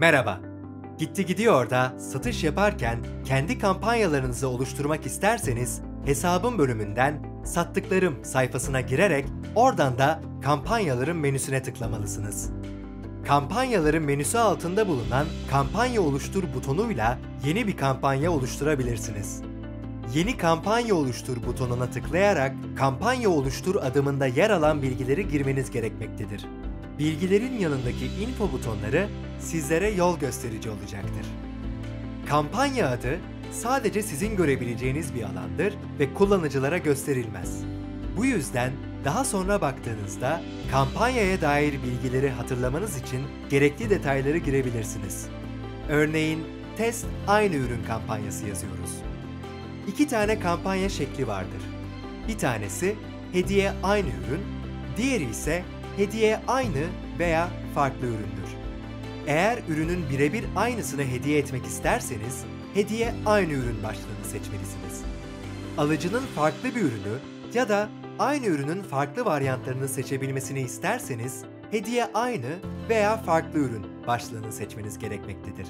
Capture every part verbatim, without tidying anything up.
Merhaba. Gitti Gidiyor da satış yaparken kendi kampanyalarınızı oluşturmak isterseniz hesabım bölümünden sattıklarım sayfasına girerek oradan da kampanyaların menüsüne tıklamalısınız. Kampanyaların menüsü altında bulunan kampanya oluştur butonuyla yeni bir kampanya oluşturabilirsiniz. Yeni kampanya oluştur butonuna tıklayarak kampanya oluştur adımında yer alan bilgileri girmeniz gerekmektedir. Bilgilerin yanındaki info butonları sizlere yol gösterici olacaktır. Kampanya adı sadece sizin görebileceğiniz bir alandır ve kullanıcılara gösterilmez. Bu yüzden daha sonra baktığınızda kampanyaya dair bilgileri hatırlamanız için gerekli detayları girebilirsiniz. Örneğin test aynı ürün kampanyası yazıyoruz. İki tane kampanya şekli vardır. Bir tanesi hediye aynı ürün, diğeri ise hediye aynı veya farklı üründür. Eğer ürünün birebir aynısını hediye etmek isterseniz, hediye aynı ürün başlığını seçmelisiniz. Alıcının farklı bir ürünü ya da aynı ürünün farklı varyantlarını seçebilmesini isterseniz, hediye aynı veya farklı ürün başlığını seçmeniz gerekmektedir.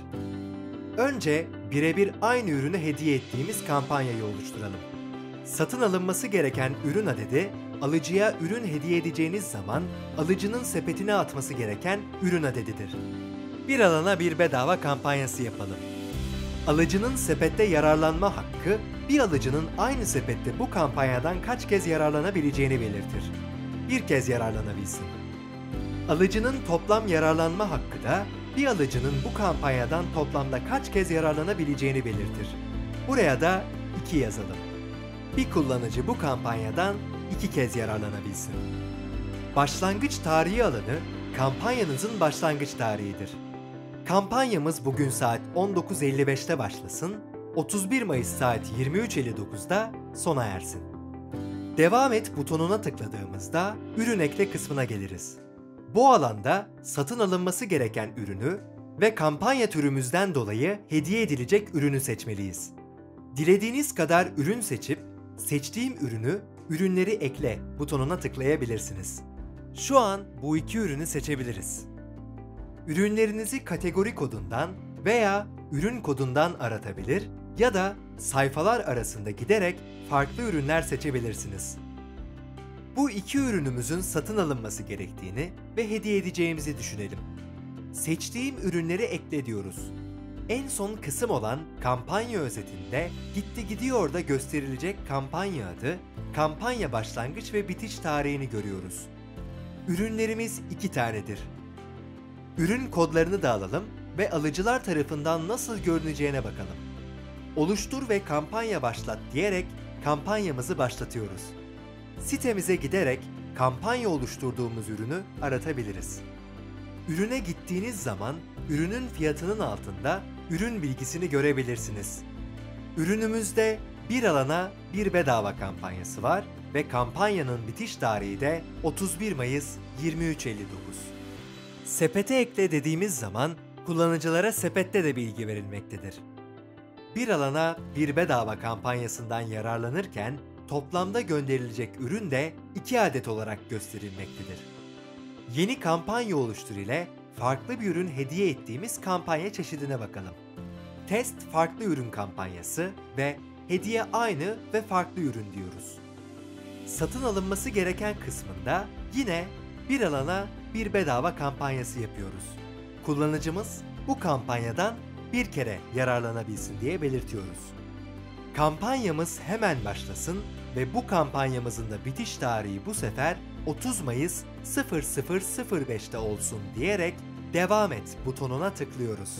Önce birebir aynı ürünü hediye ettiğimiz kampanyayı oluşturalım. Satın alınması gereken ürün adedi, alıcıya ürün hediye edeceğiniz zaman alıcının sepetine atması gereken ürün adedidir. Bir alana bir bedava kampanyası yapalım. Alıcının sepette yararlanma hakkı, bir alıcının aynı sepette bu kampanyadan kaç kez yararlanabileceğini belirtir. Bir kez yararlanabilsin. Alıcının toplam yararlanma hakkı da, bir alıcının bu kampanyadan toplamda kaç kez yararlanabileceğini belirtir. Buraya da iki yazalım. Bir kullanıcı bu kampanyadan iki kez yararlanabilsin. Başlangıç tarihi alanı, kampanyanızın başlangıç tarihidir. Kampanyamız bugün saat on dokuz elli beşte başlasın, otuz bir Mayıs saat yirmi üç elli dokuzda sona ersin. Devam et butonuna tıkladığımızda ürün ekle kısmına geliriz. Bu alanda satın alınması gereken ürünü ve kampanya türümüzden dolayı hediye edilecek ürünü seçmeliyiz. Dilediğiniz kadar ürün seçip, seçtiğim ürünü ürünleri ekle butonuna tıklayabilirsiniz. Şu an bu iki ürünü seçebiliriz. Ürünlerinizi kategori kodundan veya ürün kodundan aratabilir ya da sayfalar arasında giderek farklı ürünler seçebilirsiniz. Bu iki ürünümüzün satın alınması gerektiğini ve hediye edeceğimizi düşünelim. Seçtiğim ürünleri ekle diyoruz. En son kısım olan kampanya özetinde Gitti Gidiyor da gösterilecek kampanya adı, kampanya başlangıç ve bitiş tarihini görüyoruz. Ürünlerimiz iki tanedir. Ürün kodlarını da alalım ve alıcılar tarafından nasıl görüneceğine bakalım. Oluştur ve kampanya başlat diyerek kampanyamızı başlatıyoruz. Sitemize giderek kampanya oluşturduğumuz ürünü aratabiliriz. Ürüne gittiğiniz zaman ürünün fiyatının altında ürün bilgisini görebilirsiniz. Ürünümüzde bir alana bir bedava kampanyası var ve kampanyanın bitiş tarihi de otuz bir Mayıs yirmi üç elli dokuz. Sepete ekle dediğimiz zaman kullanıcılara sepette de bilgi verilmektedir. Bir alana bir bedava kampanyasından yararlanırken toplamda gönderilecek ürün de iki adet olarak gösterilmektedir. Yeni kampanya oluştur ile farklı bir ürün hediye ettiğimiz kampanya çeşidine bakalım. Test farklı ürün kampanyası ve hediye aynı ve farklı ürün diyoruz. Satın alınması gereken kısmında yine bir alana bir bedava kampanyası yapıyoruz. Kullanıcımız bu kampanyadan bir kere yararlanabilsin diye belirtiyoruz. Kampanyamız hemen başlasın ve bu kampanyamızın da bitiş tarihi bu sefer otuz Mayıs sıfır sıfır sıfır beşte olsun diyerek devam et butonuna tıklıyoruz.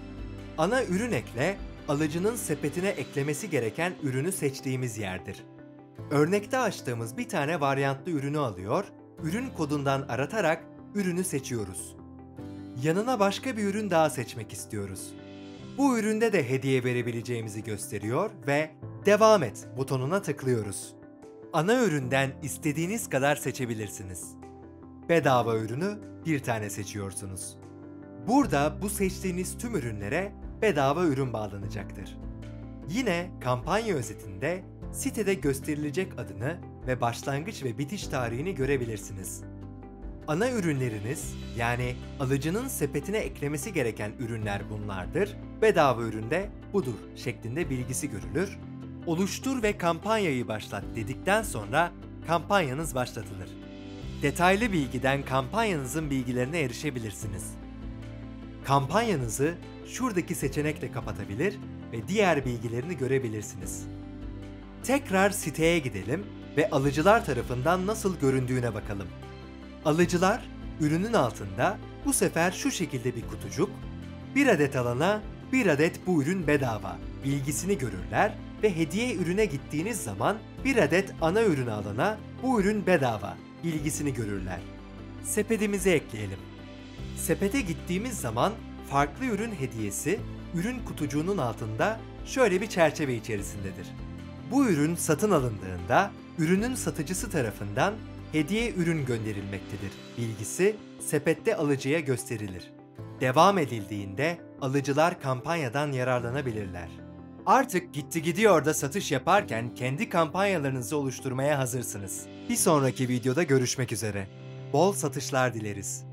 Ana ürün ekle, alıcının sepetine eklemesi gereken ürünü seçtiğimiz yerdir. Örnekte açtığımız bir tane varyantlı ürünü alıyor, ürün kodundan aratarak ürünü seçiyoruz. Yanına başka bir ürün daha seçmek istiyoruz. Bu üründe de hediye verebileceğimizi gösteriyor ve devam et butonuna tıklıyoruz. Ana üründen istediğiniz kadar seçebilirsiniz. Bedava ürünü bir tane seçiyorsunuz. Burada bu seçtiğiniz tüm ürünlere bedava ürün bağlanacaktır. Yine kampanya özetinde sitede gösterilecek adını ve başlangıç ve bitiş tarihini görebilirsiniz. Ana ürünleriniz, yani alıcının sepetine eklemesi gereken ürünler bunlardır, bedava üründe budur şeklinde bilgisi görülür. Oluştur ve kampanyayı başlat dedikten sonra kampanyanız başlatılır. Detaylı bilgiden kampanyanızın bilgilerine erişebilirsiniz. Kampanyanızı şuradaki seçenekle kapatabilir ve diğer bilgilerini görebilirsiniz. Tekrar siteye gidelim ve alıcılar tarafından nasıl göründüğüne bakalım. Alıcılar, ürünün altında bu sefer şu şekilde bir kutucuk, bir adet alana bir adet bu ürün bedava bilgisini görürler ve hediye ürüne gittiğiniz zaman bir adet ana ürünü alana bu ürün bedava bilgisini görürler. Sepetimize ekleyelim. Sepete gittiğimiz zaman farklı ürün hediyesi ürün kutucuğunun altında şöyle bir çerçeve içerisindedir. Bu ürün satın alındığında ürünün satıcısı tarafından hediye ürün gönderilmektedir bilgisi sepette alıcıya gösterilir. Devam edildiğinde alıcılar kampanyadan yararlanabilirler. Artık Gitti Gidiyor'da satış yaparken kendi kampanyalarınızı oluşturmaya hazırsınız. Bir sonraki videoda görüşmek üzere. Bol satışlar dileriz.